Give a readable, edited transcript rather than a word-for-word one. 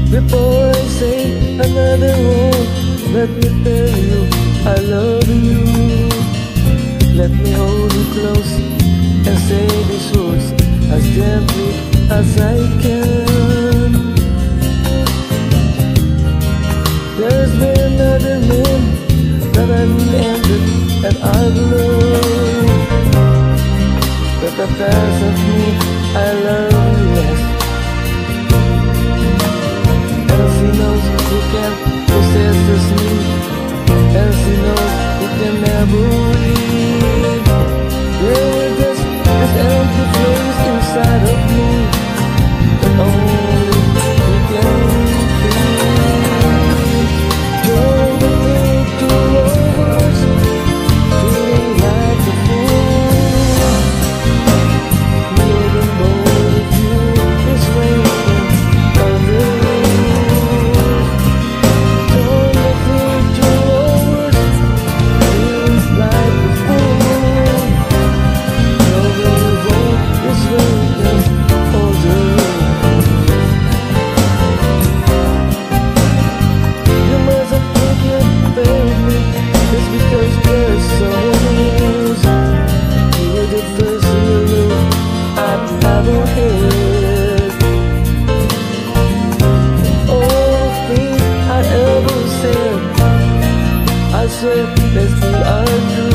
Before I say another word, let me tell you I love you. Let me hold you close and say these words as gently as I can. There's been another name that I ended and I've learned that the past of me I love you less. And she knows who can possess me, and she knows who can never leave. There is this empty place inside of me that only you can feel. Don't need to lovers, feeling like a fool. Living bold with you is waiting for the road. Don't need to lovers, feeling like a fool. Loving bold is waiting for the road. You mustn't think you failed me just because there's someone else. You were the first hero I've ever had. All things I ever said, I swear they still are true.